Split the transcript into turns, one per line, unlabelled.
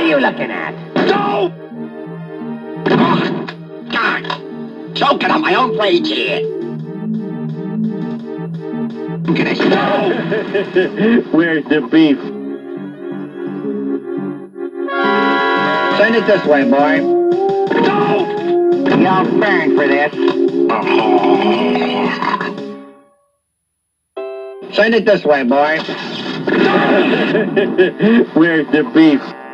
are you looking at?
No! Oh, God! Choking on my own blades here. Can I no!
Where's the beef?
Send it this way, boy.
No!
You'll burn for this. Send it this way, boy.
Where's the beef?